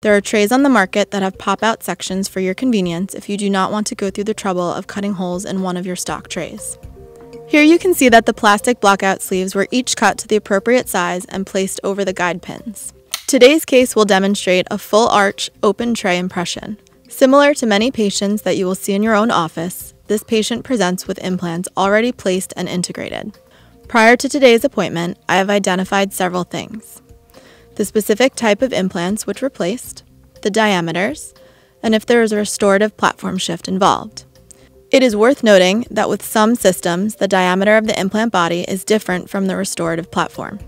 There are trays on the market that have pop-out sections for your convenience if you do not want to go through the trouble of cutting holes in one of your stock trays. Here you can see that the plastic blockout sleeves were each cut to the appropriate size and placed over the guide pins. Today's case will demonstrate a full arch open tray impression. Similar to many patients that you will see in your own office, this patient presents with implants already placed and integrated. Prior to today's appointment, I have identified several things: the specific type of implants which were placed, the diameters, and if there is a restorative platform shift involved. It is worth noting that with some systems, the diameter of the implant body is different from the restorative platform.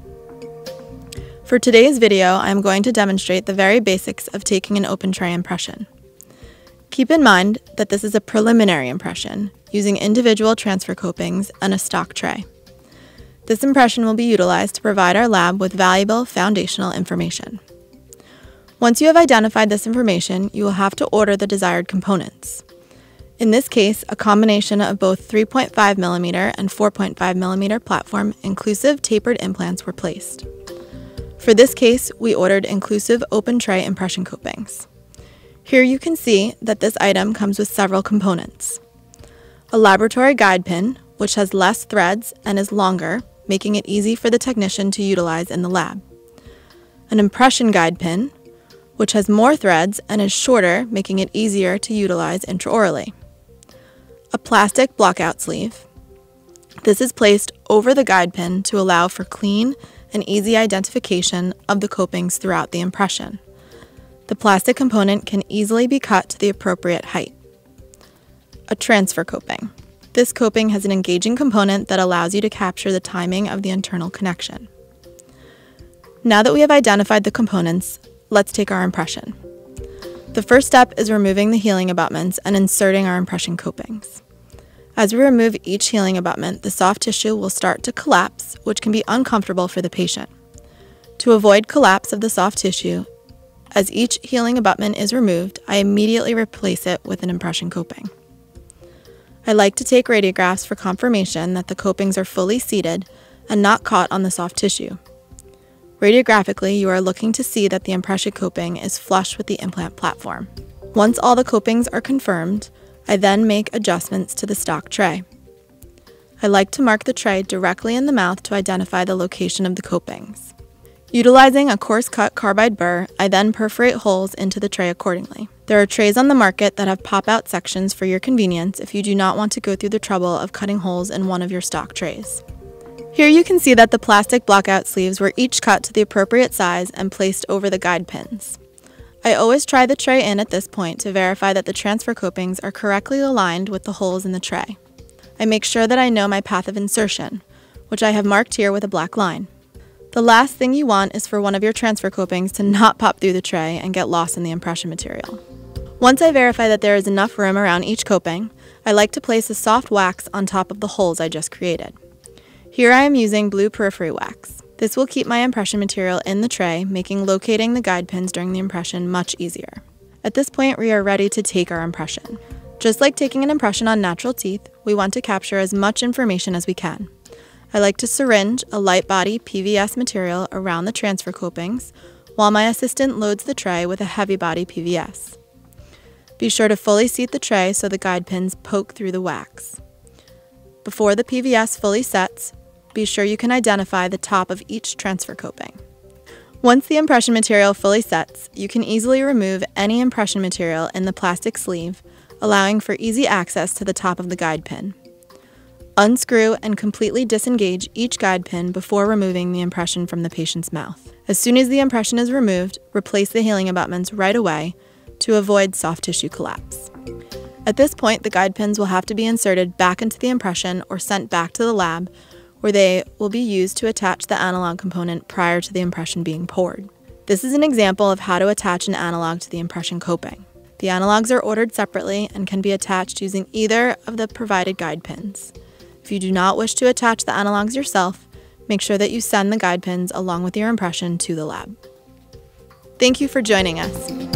For today's video, I am going to demonstrate the very basics of taking an open tray impression. Keep in mind that this is a preliminary impression, using individual transfer copings and a stock tray. This impression will be utilized to provide our lab with valuable foundational information. Once you have identified this information, you will have to order the desired components. In this case, a combination of both 3.5mm and 4.5mm platform inclusive tapered implants were placed. For this case, we ordered inclusive open tray impression copings. Here you can see that this item comes with several components: a laboratory guide pin, which has less threads and is longer, making it easy for the technician to utilize in the lab; an impression guide pin, which has more threads and is shorter, making it easier to utilize intraorally; a plastic blockout sleeve. This is placed over the guide pin to allow for clean and easy identification of the copings throughout the impression. The plastic component can easily be cut to the appropriate height. A transfer coping. This coping has an engaging component that allows you to capture the timing of the internal connection. Now that we have identified the components, let's take our impression. The first step is removing the healing abutments and inserting our impression copings. As we remove each healing abutment, the soft tissue will start to collapse, which can be uncomfortable for the patient. To avoid collapse of the soft tissue, as each healing abutment is removed, I immediately replace it with an impression coping. I like to take radiographs for confirmation that the copings are fully seated and not caught on the soft tissue. Radiographically, you are looking to see that the impression coping is flush with the implant platform. Once all the copings are confirmed, I then make adjustments to the stock tray. I like to mark the tray directly in the mouth to identify the location of the copings. Utilizing a coarse-cut carbide burr, I then perforate holes into the tray accordingly. There are trays on the market that have pop-out sections for your convenience if you do not want to go through the trouble of cutting holes in one of your stock trays. Here you can see that the plastic blockout sleeves were each cut to the appropriate size and placed over the guide pins. I always try the tray in at this point to verify that the transfer copings are correctly aligned with the holes in the tray. I make sure that I know my path of insertion, which I have marked here with a black line. The last thing you want is for one of your transfer copings to not pop through the tray and get lost in the impression material. Once I verify that there is enough room around each coping, I like to place a soft wax on top of the holes I just created. Here I am using blue periphery wax. This will keep my impression material in the tray, making locating the guide pins during the impression much easier. At this point, we are ready to take our impression. Just like taking an impression on natural teeth, we want to capture as much information as we can. I like to syringe a light body PVS material around the transfer copings, while my assistant loads the tray with a heavy body PVS. Be sure to fully seat the tray so the guide pins poke through the wax. Before the PVS fully sets, be sure you can identify the top of each transfer coping. Once the impression material fully sets, you can easily remove any impression material in the plastic sleeve, allowing for easy access to the top of the guide pin. Unscrew and completely disengage each guide pin before removing the impression from the patient's mouth. As soon as the impression is removed, replace the healing abutments right away to avoid soft tissue collapse. At this point, the guide pins will have to be inserted back into the impression or sent back to the lab, where they will be used to attach the analog component prior to the impression being poured. This is an example of how to attach an analog to the impression coping. The analogs are ordered separately and can be attached using either of the provided guide pins. If you do not wish to attach the analogs yourself, make sure that you send the guide pins along with your impression to the lab. Thank you for joining us.